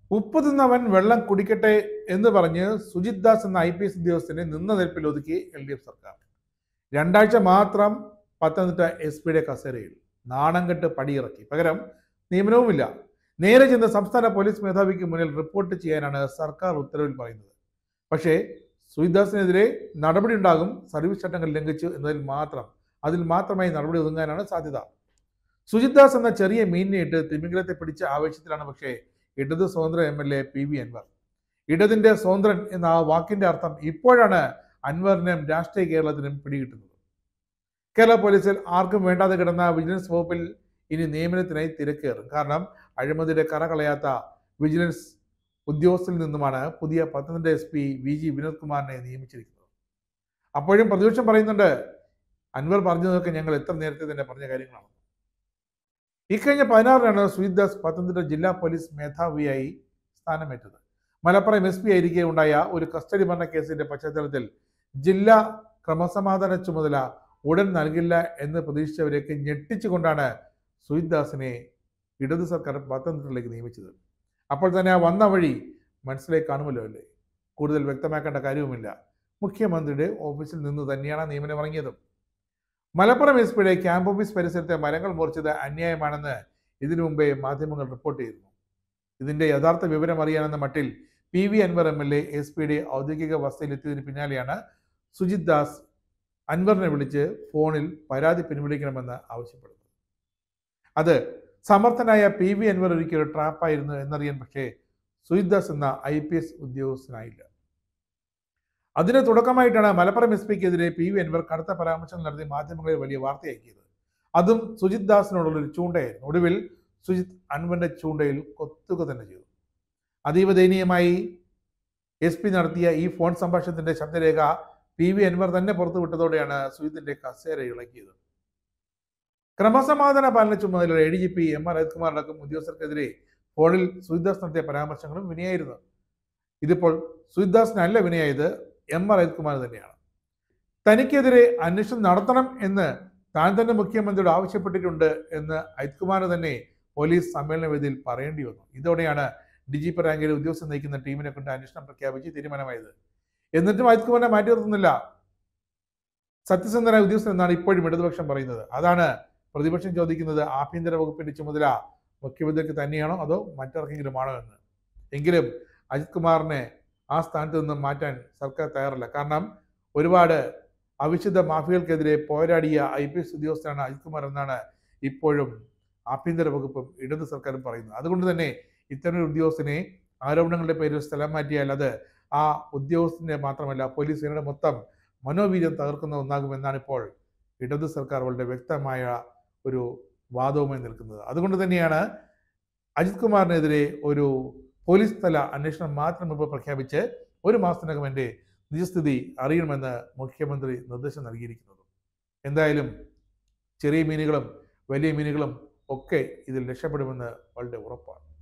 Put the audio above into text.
ഉപ്പ് തിന്നവൻ വെള്ളം കുടിക്കട്ടെ എന്ന് പറഞ്ഞ് സുജിത് ദാസ് എന്ന IPS ഉദ്യോഗസ്ഥനെ നിന്ന നിൽപ്പിൽ ഒതുക്കി LDF സർക്കാർ. 2 ആഴ്ച മാത്രം പത്തനംതിട്ട SP കസേരയിൽ നാണം കെട്ട് പടിയിറക്കി. പകരം നിയമനവുമില്ല. നേരെ ചെന്ന് സംസ്ഥാന പോലീസ് മേധാവിക്ക് മുന്നിൽ റിപ്പോർട്ട് ചെയ്യാനാണ് സർക്കാർ ഉത്തരവിൽ പറയുന്നത്. പക്ഷേ സുജിത് ദാസിനെതിരെ നടപടി ഉണ്ടാകും, സർവീസ് ചട്ടങ്ങൾ ലംഘിച്ചു അതിൽ മാത്രമായി നടപടി ഒതുങ്ങാനാണ് സാധ്യത. സുജിത് ദാസ് എന്ന ചെറിയ മീനിനെ ഇട്ട് തിമിംഗലത്തെ പിടിച്ച ആവേശത്തിലാണ് പക്ഷേ ഇടത് സ്വതന്ത്ര MLA PV അൻവർ. ഇടതിന്റെ സ്വതന്ത്രൻ എന്ന ആ വാക്കിന്റെ അർത്ഥം ഇപ്പോഴാണ് അൻവറിനും രാഷ്ട്രീയ കേരളത്തിനും പിടികിട്ടുന്നത്. കേരള പോലീസിൽ ആർക്കും വേണ്ടാതെ കിടന്ന വിജിലൻസ് വകുപ്പിൽ ഇനി നിയമനത്തിനായി തിരക്കേറും. കാരണം അഴിമതിയുടെ കറ കളയാത്ത വിജിലൻസ് ഉദ്യോഗസ്ഥരിൽ നിന്നുമാണ് പുതിയ പത്തനംതിട്ട SP VG വിനോദ് കുമാറിനെ നിയമിച്ചിരിക്കുന്നത്. അപ്പോഴും പ്രതിപക്ഷം പറയുന്നുണ്ട്, അൻവർ പറഞ്ഞതൊക്കെ ഞങ്ങൾ എത്ര നേരത്തെ തന്നെ പറഞ്ഞ കാര്യങ്ങളാണ്. ഇക്കഴിഞ്ഞ 16-നാണ് സുജിത് ദാസ് പത്തനംതിട്ട ജില്ലാ പോലീസ് മേധാവിയായി സ്ഥാനമേറ്റത്. മലപ്പുറം SP ആയിരിക്കെ ഉണ്ടായ ഒരു കസ്റ്റഡി മരണ കേസിന്റെ പശ്ചാത്തലത്തിൽ ജില്ലാ ക്രമസമാധാന ചുമതല ഉടൻ നൽകില്ല എന്ന് പ്രതീക്ഷിച്ചവരെയൊക്കെ ഞെട്ടിച്ചുകൊണ്ടാണ് സുജിത് ദാസിനെ ഇടത് സർക്കാർ പത്തനംതിട്ടയിലേക്ക് നിയമിച്ചത്. അപ്പോൾ തന്നെ ആ വന്ന വഴി മനസ്സിലായി കാണുമല്ലോ അല്ലേ? കൂടുതൽ വ്യക്തമാക്കേണ്ട കാര്യവുമില്ല. മുഖ്യമന്ത്രിയുടെ ഓഫീസിൽ നിന്ന് തന്നെയാണ് നിയമനം ഇറങ്ങിയതും. മലപ്പുറം SP ക്യാമ്പ് ഓഫീസ് പരിസരത്തെ മരങ്ങൾ മുറിച്ചത് അന്യായമാണെന്ന് ഇതിനു മുമ്പേ മാധ്യമങ്ങൾ റിപ്പോർട്ട് ചെയ്തിരുന്നു. ഇതിന്റെ യഥാർത്ഥ വിവരം അറിയാനെന്ന മട്ടിൽ PV അൻവർ MLA SP ഔദ്യോഗിക വസതിയിലെത്തിയതിന് പിന്നാലെയാണ് സുജിത് ദാസ് അൻവറിനെ വിളിച്ച് ഫോണിൽ പരാതി പിൻവലിക്കണമെന്ന് ആവശ്യപ്പെടുന്നത്. അത് സമർത്ഥനായ PV അൻവർ ഒരിക്കൽ ഒരു ട്രാപ്പായിരുന്നു എന്നറിയാൻ പക്ഷേ സുജിത് ദാസ് എന്ന IPS ഉദ്യോഗസ്ഥനായില്ല. അതിന് തുടക്കമായിട്ടാണ് മലപ്പുറം SP-ക്കെതിരെ PV അൻവർ കടുത്ത പരാമർശം നടത്തി മാധ്യമങ്ങളിൽ വലിയ വാർത്തയാക്കിയത്. അതും സുജിത് ദാസിനോടുള്ളൊരു ചൂണ്ടയായിരുന്നു. ഒടുവിൽ സുജിത് അൻവറിന്റെ ചൂണ്ടയിൽ കൊത്തുക തന്നെ ചെയ്തു. അതീവ ദയനീയമായി SP നടത്തിയ ഈ ഫോൺ സംഭാഷണത്തിന്റെ ശബ്ദരേഖ PV അൻവർ തന്നെ പുറത്തുവിട്ടതോടെയാണ് സുജിത്തിന്റെ കസേര ഇളക്കിയത്. ക്രമസമാധാന പാലന ചുമതലയുള്ള ADGP MR അജിത് കുമാർ അടക്കം ഉദ്യോഗസ്ഥർക്കെതിരെ ഫോണിൽ സുജിത് ദാസ് നടത്തിയ പരാമർശങ്ങളും വിനയായിരുന്നു. ഇതിപ്പോൾ സുജിത് ദാസിനല്ല വിനയായത്, MR അജിത് കുമാർ തന്നെയാണ്. തനിക്കെതിരെ അന്വേഷണം നടത്തണം എന്ന് താൻ തന്നെ മുഖ്യമന്ത്രിയോട് ആവശ്യപ്പെട്ടിട്ടുണ്ട് എന്ന് അജിത് കുമാർ തന്നെ പോലീസ് സമ്മേളന വേദിയിൽ പറയേണ്ടി വന്നു. ഇതോടെയാണ് DGP റാങ്കിലെ ഉദ്യോഗസ്ഥർ നയിക്കുന്ന ടീമിനെ കൊണ്ട് അന്വേഷണം പ്രഖ്യാപിച്ച് തീരുമാനമായത്. എന്നിട്ടും അജിത് കുമാറിനെ മാറ്റി നിർത്തുന്നില്ല. സത്യസന്ധനായ ഉദ്യോഗസ്ഥൻ എന്നാണ് ഇപ്പോഴും ഇടതുപക്ഷം പറയുന്നത്. അതാണ് പ്രതിപക്ഷം ചോദിക്കുന്നത്, ആഭ്യന്തര വകുപ്പിന്റെ ചുമതല മുഖ്യമന്ത്രിക്ക് തന്നെയാണോ അതോ മറ്റാർക്കെങ്കിലും ആണോ എന്ന്. എങ്കിലും അജിത് കുമാറിനെ ആ സ്ഥാനത്ത് നിന്നും മാറ്റാൻ സർക്കാർ തയ്യാറല്ല. കാരണം ഒരുപാട് അവിശുദ്ധ മാഫിയകൾക്കെതിരെ പോരാടിയ IPS ഉദ്യോഗസ്ഥനാണ് അജിത് കുമാർ എന്നാണ് ഇപ്പോഴും ആഭ്യന്തര വകുപ്പും ഇടത് സർക്കാരും പറയുന്നത്. അതുകൊണ്ട് തന്നെ ഇത്തരം ഉദ്യോഗസ്ഥനെ ആരോപണങ്ങളുടെ പേരിൽ സ്ഥലം മാറ്റിയാൽ അത് ആ ഉദ്യോഗസ്ഥന്റെ മാത്രമല്ല പോലീസ് സേനയുടെ മൊത്തം മനോവീര്യം തകർക്കുന്ന ഒന്നാകുമെന്നാണ് ഇപ്പോൾ ഇടത് സർക്കാർ വളരെ വ്യക്തമായ ഒരു വാദവുമായി നിൽക്കുന്നത്. അതുകൊണ്ട് തന്നെയാണ് അജിത് കുമാറിനെതിരെ ഒരു പോലീസ് തല അന്വേഷണം മാത്രം ഇപ്പോൾ പ്രഖ്യാപിച്ച് 1 മാസത്തിനകം എൻ്റെ നിജസ്ഥിതി അറിയണമെന്ന് മുഖ്യമന്ത്രി നിർദ്ദേശം നൽകിയിരിക്കുന്നത്. എന്തായാലും ചെറിയ മീനുകളും വലിയ മീനുകളും ഒക്കെ ഇതിൽ രക്ഷപ്പെടുമെന്ന് വളരെ ഉറപ്പാണ്.